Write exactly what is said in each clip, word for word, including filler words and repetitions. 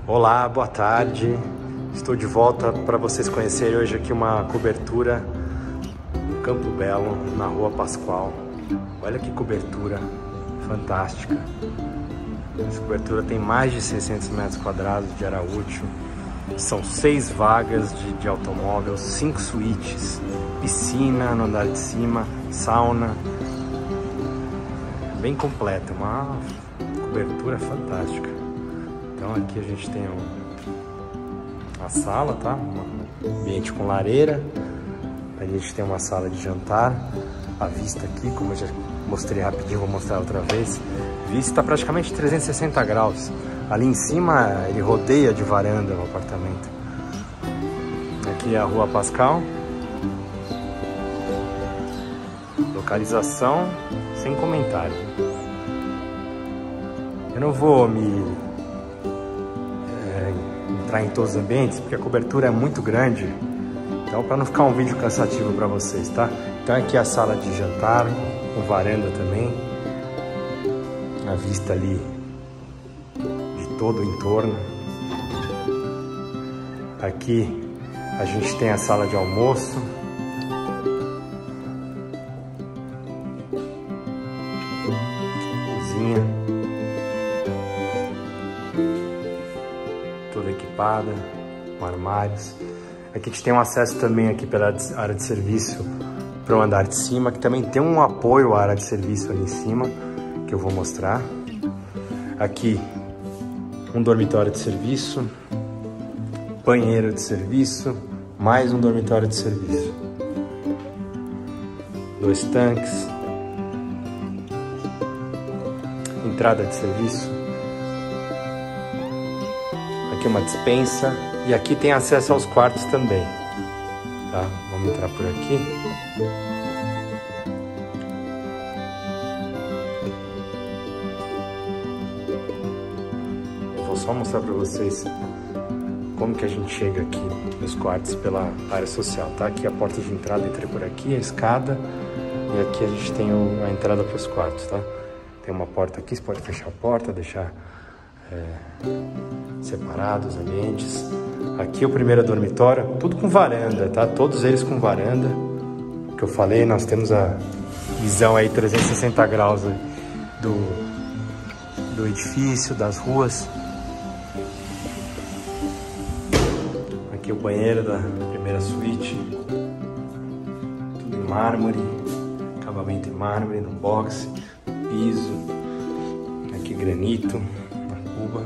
Olá, boa tarde. Estou de volta para vocês conhecerem hoje aqui uma cobertura no Campo Belo, na Rua Pascoal. Olha que cobertura fantástica. Essa cobertura tem mais de seiscentos metros quadrados de área útil. São seis vagas de, de automóvel, cinco suítes, piscina no andar de cima, sauna. Bem completa, uma cobertura fantástica. Então aqui a gente tem um, a sala, tá? Um ambiente com lareira. A gente tem uma sala de jantar. A vista aqui, como eu já mostrei rapidinho, vou mostrar outra vez. Vista praticamente trezentos e sessenta graus. Ali em cima ele rodeia de varanda o apartamento. Aqui é a Rua Pascoal. Localização sem comentário. Eu não vou me entrar em todos os ambientes, porque a cobertura é muito grande, então para não ficar um vídeo cansativo para vocês, tá? Então aqui é a sala de jantar, com varanda também, a vista ali de todo o entorno. Aqui a gente tem a sala de almoço, cozinha, toda equipada, com armários. Aqui a gente tem um acesso também aqui pela área de serviço para o andar de cima, que também tem um apoio à área de serviço ali em cima, que eu vou mostrar. Aqui um dormitório de serviço, banheiro de serviço, mais um dormitório de serviço. Dois tanques, entrada de serviço. Aqui uma despensa e aqui tem acesso aos quartos também, tá? Vamos entrar por aqui. Eu vou só mostrar para vocês como que a gente chega aqui nos quartos pela área social, tá? Aqui a porta de entrada, entrei por aqui, a escada, e aqui a gente tem a entrada para os quartos, tá? Tem uma porta aqui, você pode fechar a porta, deixar é, separados os ambientes. Aqui o primeiro dormitório, tudo com varanda, tá? Todos eles com varanda. O que eu falei, nós temos a visão aí trezentos e sessenta graus do, do edifício, das ruas. Aqui o banheiro da primeira suíte, tudo em mármore, acabamento em mármore, no boxe, no piso. Aqui granito, na cuba.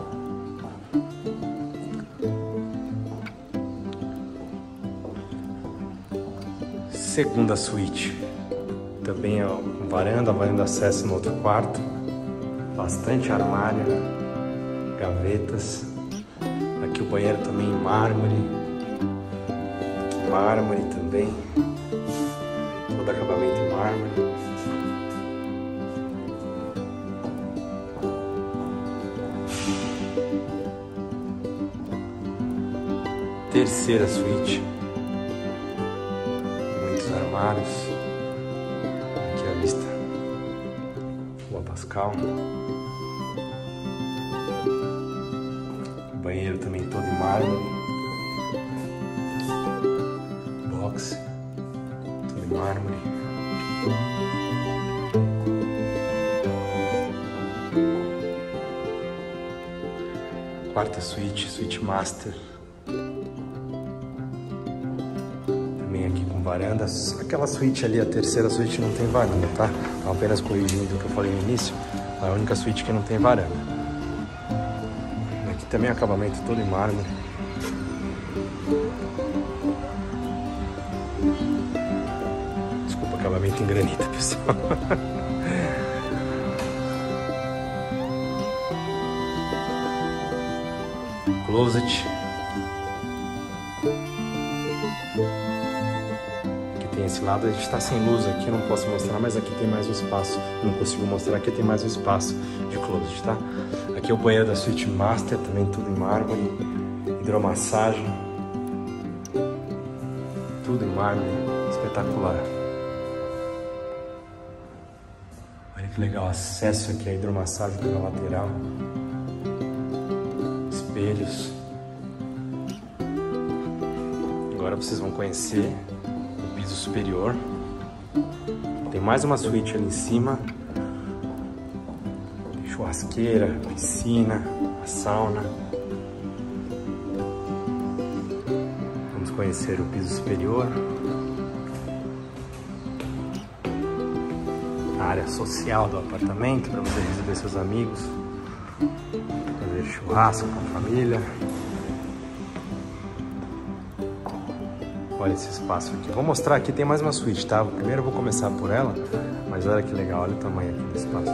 Segunda suíte, também é com varanda, varanda acesso no outro quarto, bastante armário, gavetas. Aqui o banheiro também em mármore, aqui mármore também, todo acabamento em mármore. Terceira suíte. Armários. Aqui a vista, Rua Pascoal. O banheiro também todo em mármore. Box, tudo em mármore. Quarta suíte, suíte master. Aqui com varanda, aquela suíte ali, a terceira suíte não tem varanda, tá? Então, apenas corrigindo o que eu falei no início, a única suíte que não tem varanda. Aqui também é acabamento todo em mármore. Desculpa, acabamento em granito, pessoal. Closet. Esse lado a gente está sem luz aqui, não posso mostrar, mas aqui tem mais um espaço. Não consigo mostrar, aqui tem mais um espaço de closet, tá? Aqui é o banheiro da suíte master, também tudo em mármore, hidromassagem, tudo em mármore, espetacular. Olha que legal, acesso aqui à hidromassagem pela lateral, espelho espelhos. Agora vocês vão conhecer o piso superior. Tem mais uma suíte ali em cima. Churrasqueira, piscina, a sauna. Vamos conhecer o piso superior. A área social do apartamento para você receber seus amigos. Fazer churrasco com a família. Olha esse espaço aqui. Vou mostrar aqui, tem mais uma suíte, tá? Primeiro eu vou começar por ela, mas olha que legal, olha o tamanho aqui do espaço.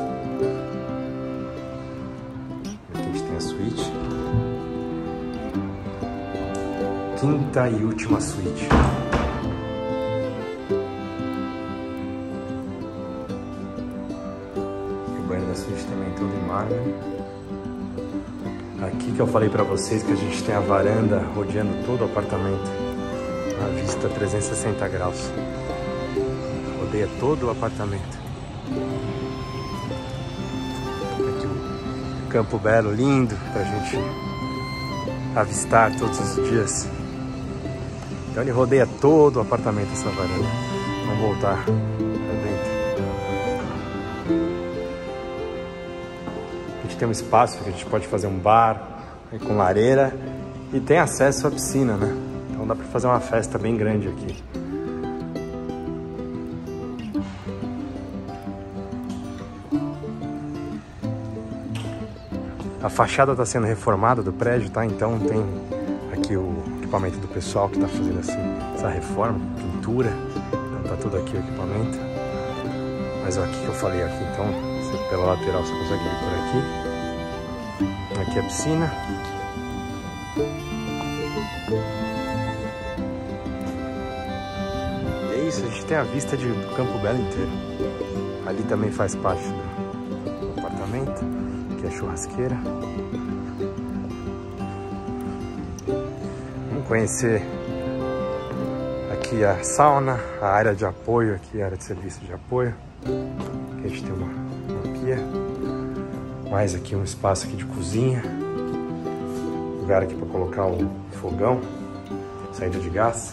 Aqui a gente tem a suíte. Quinta e última suíte. O banho da suíte também todo em mármore. Aqui que eu falei pra vocês que a gente tem a varanda rodeando todo o apartamento. A vista trezentos e sessenta graus. Rodeia todo o apartamento. Aqui o Campo Belo lindo pra gente avistar todos os dias. Então ele rodeia todo o apartamento, essa varanda. Vamos voltar pra dentro. A gente tem um espaço que a gente pode fazer um bar com lareira e tem acesso à piscina, né? Então dá para fazer uma festa bem grande aqui. A fachada está sendo reformada do prédio, tá? Então tem aqui o equipamento do pessoal que está fazendo assim, essa reforma, pintura. Então tá tudo aqui o equipamento. Mas ó, aqui que eu falei aqui, então você, pela lateral você consegue vir por aqui. Aqui é a piscina. Isso, a gente tem a vista de Campo Belo inteiro. Ali também faz parte do, do apartamento, que é a churrasqueira. Vamos conhecer aqui a sauna, a área de apoio, aqui a área de serviço de apoio. Aqui a gente tem uma, uma pia. Mais aqui um espaço aqui de cozinha. Lugar aqui para colocar o fogão, saída de gás.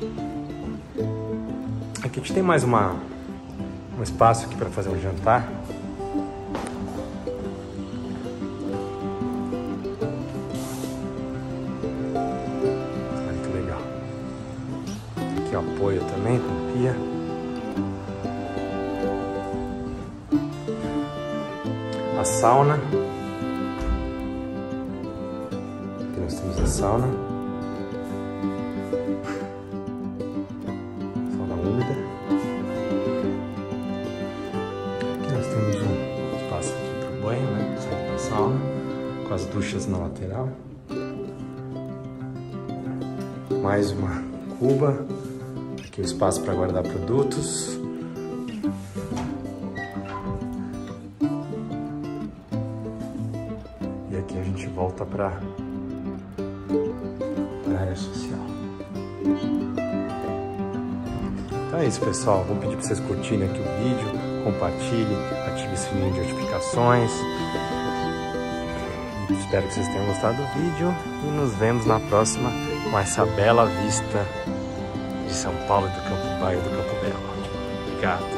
Aqui a gente tem mais uma, um espaço aqui para fazer um jantar. Olha que legal. Aqui o apoio também com pia. A sauna. Aqui nós temos a sauna. Aqui nós temos um espaço aqui para o banho, né? Sair para a sauna, com as duchas na lateral. Mais uma cuba. Aqui o espaço para guardar produtos. E aqui a gente volta para a área social. Então é isso, pessoal. Vou pedir para vocês curtirem aqui o vídeo, compartilhem, ativem o sininho de notificações. Espero que vocês tenham gostado do vídeo e nos vemos na próxima com essa bela vista de São Paulo, do Campo Baio, do Campo Belo. Obrigado.